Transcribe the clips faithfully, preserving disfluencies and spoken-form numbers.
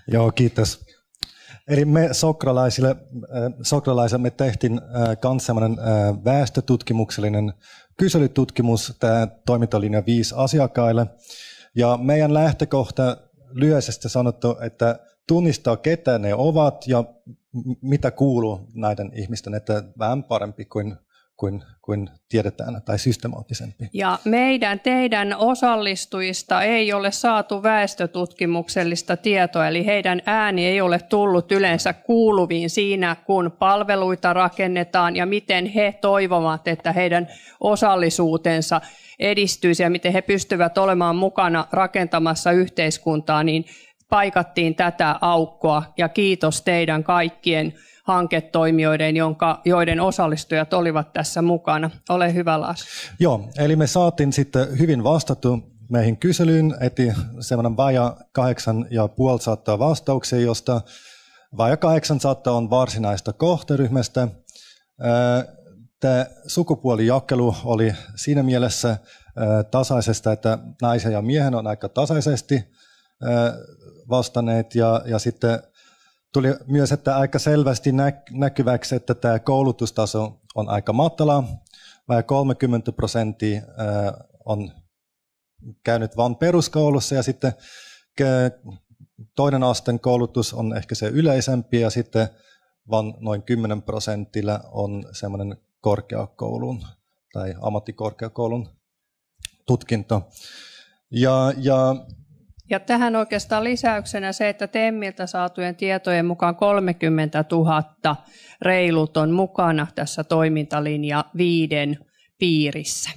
Joo, kiitos. Eli me sokralaisille, sokralaisille me tehtiin myös sellainen väestötutkimuksellinen kyselytutkimus, tämä toimintalinja viisi asiakkaille. Ja meidän lähtökohta lyhyesti sanottu, että tunnistaa ketä ne ovat ja mitä kuuluu näiden ihmisten, että vähän parempi kuin Kuin, kuin tiedetään, tai systemaattisempi. Ja meidän, teidän osallistujista ei ole saatu väestötutkimuksellista tietoa, eli heidän ääni ei ole tullut yleensä kuuluviin siinä, kun palveluita rakennetaan, ja miten he toivovat, että heidän osallisuutensa edistyisi, ja miten he pystyvät olemaan mukana rakentamassa yhteiskuntaa, niin paikattiin tätä aukkoa, ja kiitos teidän kaikkien hanketoimijoiden, jonka, joiden osallistujat olivat tässä mukana. Ole hyvä, Lars. Joo, eli me saatiin sitten hyvin vastattu meihin kyselyyn, eti semmoinen vajaa kahdeksan ja puoli sataa vastauksia, josta vajaa kahdeksansataa on varsinaista kohderyhmästä. Tämä sukupuolijakelu oli siinä mielessä tasaisesta, että naisen ja miehen on aika tasaisesti vastanneet, ja, ja sitten tuli myös, että aika selvästi näkyväksi, että tämä koulutustaso on aika matala. Vain kolmekymmentä prosenttia on käynyt vain peruskoulussa, ja sitten toinen asteen koulutus on ehkä se yleisempi, ja sitten vain noin kymmenen prosentilla on semmoinen korkeakoulun tai ammattikorkeakoulun tutkinto. Ja, ja Ja tähän oikeastaan lisäyksenä se, että TEMiltä saatujen tietojen mukaan kolmekymmentätuhatta reilut on mukana tässä toimintalinja viiden piirissä.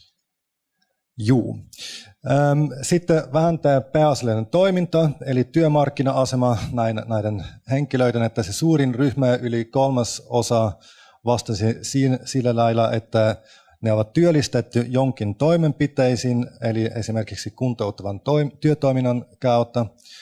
Juu. Sitten vähän tämä pääasiallinen toiminta, eli työmarkkina-asema näiden henkilöiden, että se suurin ryhmä yli kolmas osa vastasi sillä lailla, että ne ovat työllistetty jonkin toimenpiteisiin, eli esimerkiksi kuntouttavan työtoiminnan kautta.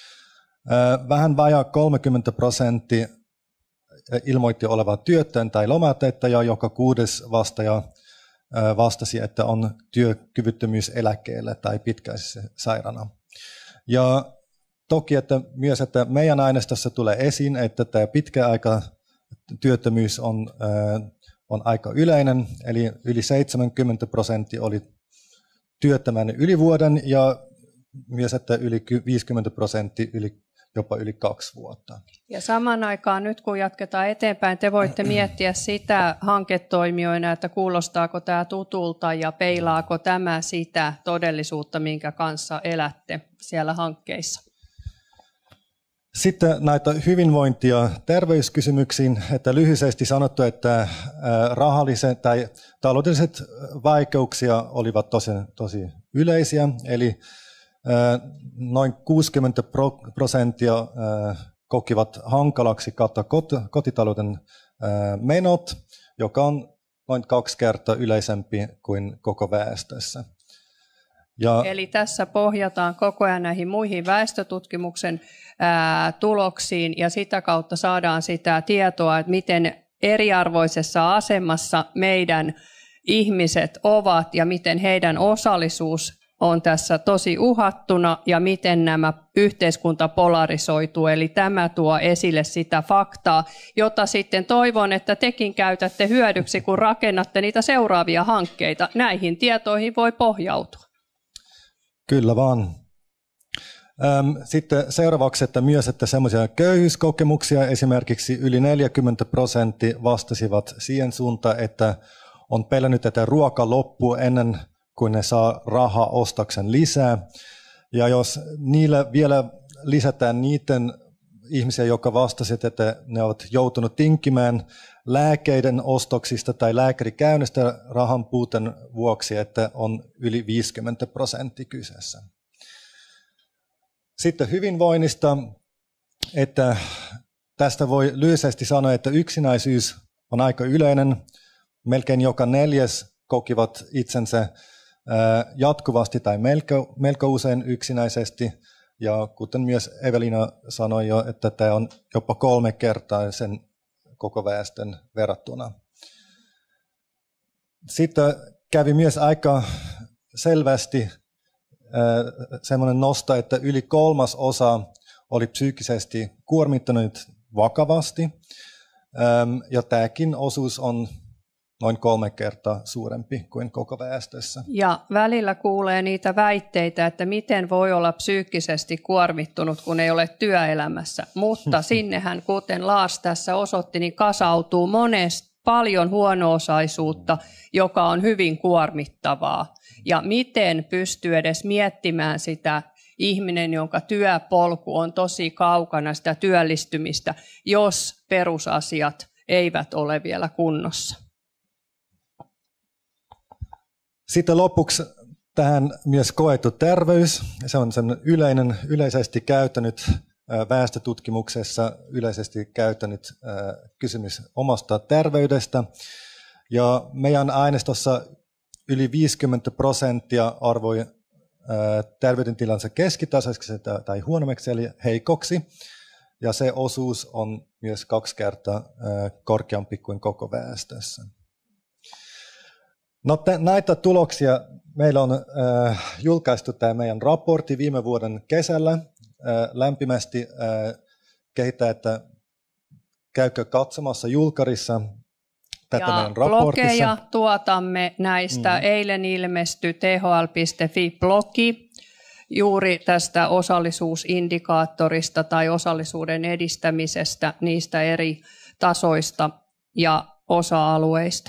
Vähän vajaa kolmekymmentä prosenttia ilmoitti olevan työtön tai lomautettaja, joka kuudes vastaaja vastasi, että on työkyvyttömyyseläkkeellä tai pitkäaikaissairaana. Ja toki että myös, että meidän aineistossa tulee esiin, että tämä pitkäaikatyöttömyys on on aika yleinen, eli yli seitsemänkymmentä prosenttia oli työttömän yli vuoden, ja myös, että yli viisikymmentä prosenttia yli, jopa yli kaksi vuotta. Ja saman aikaan nyt kun jatketaan eteenpäin, te voitte miettiä sitä hanketoimijoina, että kuulostaako tämä tutulta ja peilaako tämä sitä todellisuutta, minkä kanssa elätte siellä hankkeissa. Sitten näitä hyvinvointi- ja terveyskysymyksiin, että lyhyesti sanottu, että rahalliset tai taloudelliset vaikeuksia olivat tosi, tosi yleisiä, eli noin kuusikymmentä prosenttia kokivat hankalaksi kattaa kotitalouden menot, joka on noin kaksi kertaa yleisempi kuin koko väestössä. Ja eli tässä pohjataan koko ajan näihin muihin väestötutkimuksen ää, tuloksiin, ja sitä kautta saadaan sitä tietoa, että miten eriarvoisessa asemassa meidän ihmiset ovat ja miten heidän osallisuus on tässä tosi uhattuna ja miten nämä yhteiskunta polarisoituu. Eli tämä tuo esille sitä faktaa, jota sitten toivon, että tekin käytätte hyödyksi, kun rakennatte niitä seuraavia hankkeita. Näihin tietoihin voi pohjautua. Kyllä vaan. Sitten seuraavaksi, että myös, että semmoisia köyhyyskokemuksia, esimerkiksi yli neljäkymmentä prosenttia vastasivat siihen suuntaan, että on pelännyt, että ruoka loppuu ennen kuin ne saa rahaa ostaksen lisää. Ja jos niillä vielä lisätään niiden ihmisiä, jotka vastasivat, että ne ovat joutunut tinkimään lääkeiden ostoksista tai lääkärikäynnistä rahan puuten vuoksi, että on yli viisikymmentä prosenttia kyseessä. Sitten hyvinvoinnista, että tästä voi lyhyesti sanoa, että yksinäisyys on aika yleinen. Melkein joka neljäs kokivat itsensä jatkuvasti tai melko, melko usein yksinäisesti. Ja kuten myös Evelina sanoi jo, että tämä on jopa kolme kertaa sen koko väestön verrattuna. Sitten kävi myös aika selvästi semmoinen nosto, että yli kolmas osa oli psyykkisesti kuormittunut vakavasti, ja tämäkin osuus on noin kolme kertaa suurempi kuin koko väestössä. Ja välillä kuulee niitä väitteitä, että miten voi olla psyykkisesti kuormittunut, kun ei ole työelämässä. Mutta sinnehän, kuten Lars tässä osoitti, niin kasautuu monesti paljon huono-osaisuutta, joka on hyvin kuormittavaa. Ja miten pystyy edes miettimään sitä ihminen, jonka työpolku on tosi kaukana sitä työllistymistä, jos perusasiat eivät ole vielä kunnossa. Sitten lopuksi tähän myös koettu terveys. Se on sen yleinen, yleisesti käytänyt väestötutkimuksessa yleisesti käytänyt kysymys omasta terveydestä. Ja meidän aineistossa yli viisikymmentä prosenttia arvoi terveydentilansa keskitasoiseksi tai huonommaksi eli heikoksi. Ja se osuus on myös kaksi kertaa korkeampi kuin koko väestössä. No, te, näitä tuloksia meillä on äh, julkaistu tämä meidän raportti viime vuoden kesällä. Äh, lämpimästi äh, kehittää, että käykö katsomassa julkarissa tätä ja meidän raportissa. Blogeja tuotamme näistä. Mm. Eilen ilmestyi t h l piste f i-blogi juuri tästä osallisuusindikaattorista tai osallisuuden edistämisestä, niistä eri tasoista ja osa-alueista.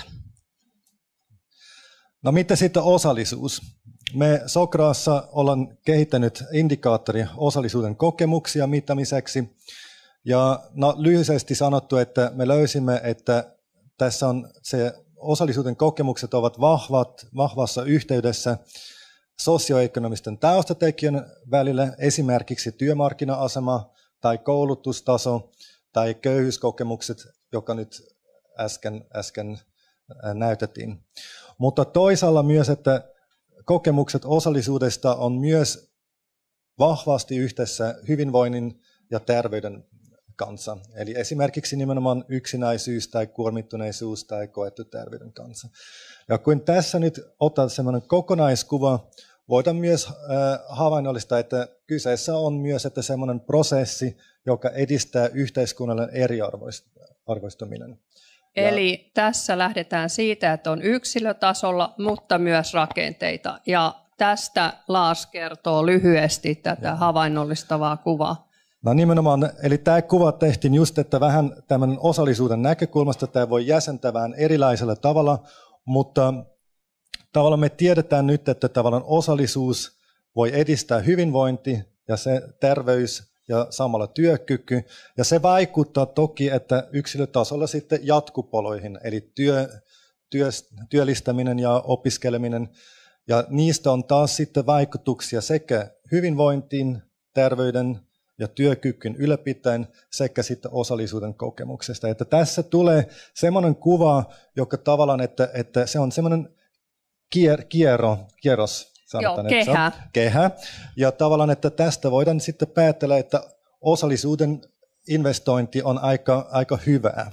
No mitä sitten osallisuus? Me Sokraassa ollaan kehittänyt indikaattori osallisuuden kokemuksia mittamiseksi. Ja no, lyhyesti sanottu, että me löysimme, että tässä on se osallisuuden kokemukset ovat vahvat, vahvassa yhteydessä sosioekonomisten taustatekijän välillä, esimerkiksi työmarkkina-asema tai koulutustaso tai köyhyyskokemukset, joka nyt äsken, äsken näytettiin. Mutta toisaalla myös, että kokemukset osallisuudesta on myös vahvasti yhteydessä hyvinvoinnin ja terveyden kanssa. Eli esimerkiksi nimenomaan yksinäisyys tai kuormittuneisuus tai koettu terveyden kanssa. Ja kun tässä nyt ottaa sellainen kokonaiskuva, voidaan myös havainnollistaa, että kyseessä on myös että sellainen prosessi, joka edistää yhteiskunnan eriarvoistuminen. Eli ja tässä lähdetään siitä, että on yksilötasolla, mutta myös rakenteita. Ja tästä Lars kertoo lyhyesti tätä havainnollistavaa kuvaa. No nimenomaan, eli tämä kuva tehtiin just, että vähän tämän osallisuuden näkökulmasta tämä voi jäsentää vähän erilaisella tavalla, mutta tavallaan me tiedetään nyt, että tavallaan osallisuus voi edistää hyvinvointi ja se terveys ja samalla työkyky. Ja se vaikuttaa toki, että yksilötasolla sitten jatkupoloihin, eli työ, työ, työllistäminen ja opiskeleminen. Ja niistä on taas sitten vaikutuksia sekä hyvinvointiin, terveyden ja työkykyn ylläpitäen sekä sitten osallisuuden kokemuksesta. Että tässä tulee semmoinen kuva, joka tavallaan, että, että se on semmoinen kier, kierro, kierros. Sanotaan, Joo, kehä. kehä. Ja tavallaan, että tästä voidaan sitten päätellä, että osallisuuden investointi on aika, aika hyvä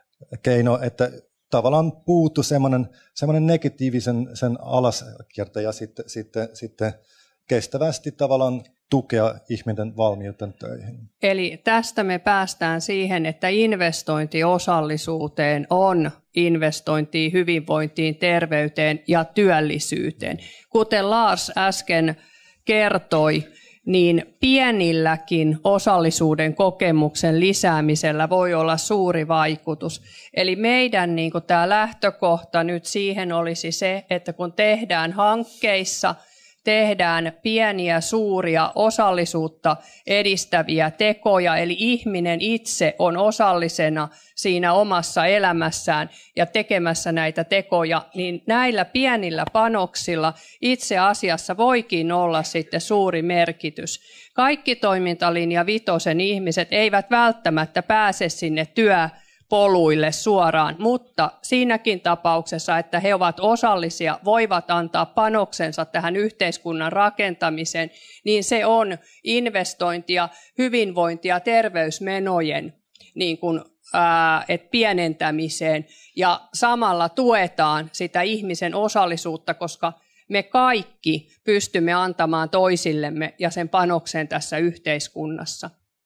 keino, että tavallaan puuttuu semmoinen, semmoinen negatiivisen sen alaskierto ja sitten, sitten, sitten kestävästi tavallaan tukea ihmisten valmiuden töihin. Eli tästä me päästään siihen, että investointi osallisuuteen on investointiin, hyvinvointiin, terveyteen ja työllisyyteen. Kuten Lars äsken kertoi, niin pienilläkin osallisuuden kokemuksen lisäämisellä voi olla suuri vaikutus. Eli meidän niin kuin tämä lähtökohta nyt siihen olisi se, että kun tehdään hankkeissa, tehdään pieniä, suuria osallisuutta edistäviä tekoja, eli ihminen itse on osallisena siinä omassa elämässään ja tekemässä näitä tekoja, niin näillä pienillä panoksilla itse asiassa voikin olla sitten suuri merkitys. Kaikki toimintalinja vitosen ihmiset eivät välttämättä pääse sinne työ poluille suoraan, mutta siinäkin tapauksessa, että he ovat osallisia, voivat antaa panoksensa tähän yhteiskunnan rakentamiseen, niin se on investointia hyvinvointia terveysmenojen niin kuin, ää, et pienentämiseen ja samalla tuetaan sitä ihmisen osallisuutta, koska me kaikki pystymme antamaan toisillemme ja sen panoksen tässä yhteiskunnassa.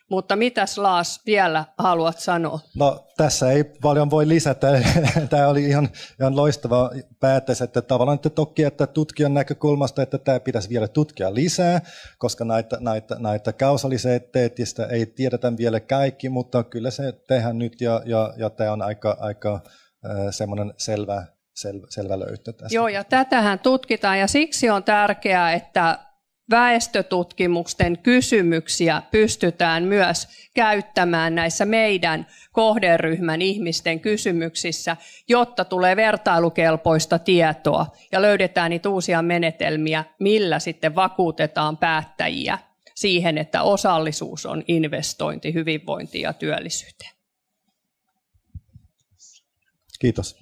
Mutta mitäs Lars vielä haluat sanoa? No tässä ei paljon voi lisätä. Tämä oli ihan, ihan loistava päätös, että tavallaan että toki, että tutkijan näkökulmasta, että tämä pitäisi vielä tutkia lisää, koska näitä, näitä, näitä kausaliteetistä ei tiedetä vielä kaikki, mutta kyllä se tehdään nyt ja, ja, ja tämä on aika, aika äh, semmoinen selvä, selvä, selvä löytö tästä. Joo, ja tätähän tutkitaan ja siksi on tärkeää, että väestötutkimusten kysymyksiä pystytään myös käyttämään näissä meidän kohderyhmän ihmisten kysymyksissä, jotta tulee vertailukelpoista tietoa ja löydetään niitä uusia menetelmiä, millä sitten vakuutetaan päättäjiä siihen, että osallisuus on investointi hyvinvointiin ja työllisyyteen. Kiitos.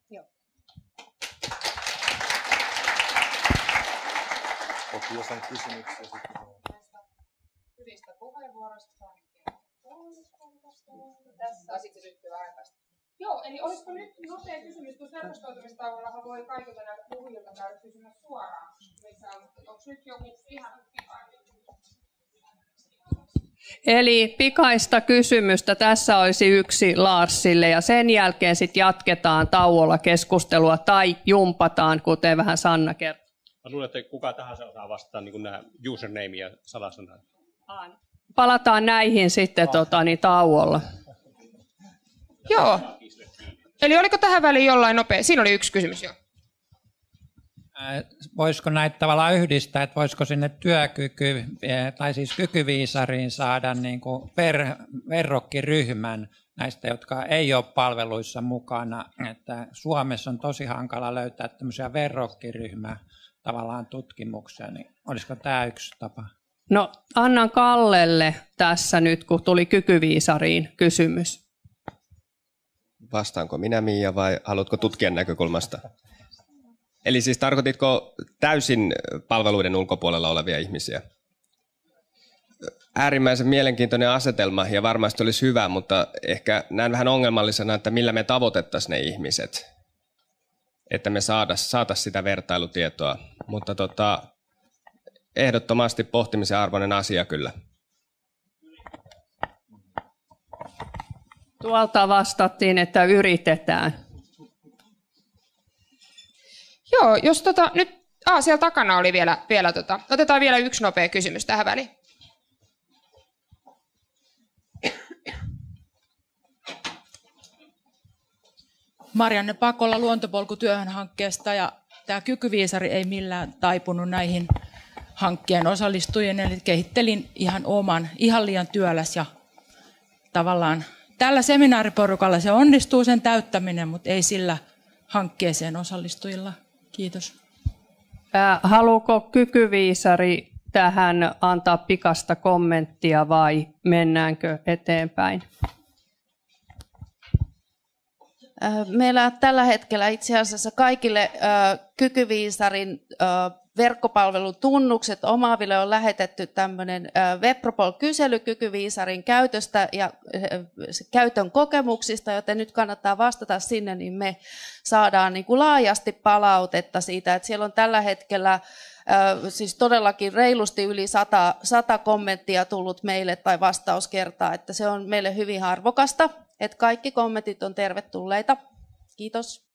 Jos on kysymyksiä. Hyvistä puheenvuoroista. Tässä sitten syttyy vähän päästä. Joo, eli olisiko nyt nopea kysymys, kun verkostoitumistaulullahan voi kaikilta näitä puhujilta käydä kysymys suoraan. Onko nyt joku ihan pikainen? Eli pikaista kysymystä tässä olisi yksi Larsille ja sen jälkeen sitten jatketaan tauolla keskustelua tai jumpataan, kuten vähän Sanna kertoi. Mä luulen, että kuka tahansa osaa vastata niin nämä username ja salasanat. Palataan näihin sitten tota, niin, tauolla. Joo. Eli oliko tähän väliin jollain nopea? Siinä oli yksi kysymys jo. Voisiko näitä tavallaan yhdistää, että voisiko sinne työkyky, tai siis kykyviisariin saada niin kuin per, verrokkiryhmän näistä, jotka ei ole palveluissa mukana. Että Suomessa on tosi hankala löytää tämmöisiä verrokkiryhmää tavallaan tutkimukseen, niin olisiko tämä yksi tapa? No annan Kallelle tässä nyt, kun tuli kykyviisariin kysymys. Vastaanko minä, Miia, vai haluatko tutkijan näkökulmasta? Eli siis tarkoititko täysin palveluiden ulkopuolella olevia ihmisiä? Äärimmäisen mielenkiintoinen asetelma ja varmasti olisi hyvä, mutta ehkä näen vähän ongelmallisena, että millä me tavoitettaisiin ne ihmiset, että me saataisiin saatais sitä vertailutietoa. Mutta tota, ehdottomasti pohtimisen arvoinen asia kyllä. Tuolta vastattiin, että yritetään. Joo, jos tota, nyt, aa, siellä takana oli vielä, vielä tota, otetaan vielä yksi nopea kysymys tähän väliin. Marianne Pakola Luontopolkutyöhön hankkeesta, ja tämä kykyviisari ei millään taipunut näihin hankkeen osallistujien, eli kehittelin ihan oman, ihan liian työläs ja tavallaan tällä seminaariporukalla se onnistuu sen täyttäminen, mutta ei sillä hankkeeseen osallistujilla. Kiitos. Haluuko kykyviisari tähän antaa pikasta kommenttia vai mennäänkö eteenpäin? Meillä tällä hetkellä itse asiassa kaikille kykyviisarin verkkopalvelun tunnukset omaaville on lähetetty tämmöinen Webpropol-kysely kykyviisarin käytöstä ja käytön kokemuksista, joten nyt kannattaa vastata sinne, niin me saadaan niin kuin laajasti palautetta siitä, että siellä on tällä hetkellä siis todellakin reilusti yli sata, sata kommenttia tullut meille tai vastauskertaa, että se on meille hyvin arvokasta, että kaikki kommentit on tervetulleita. Kiitos.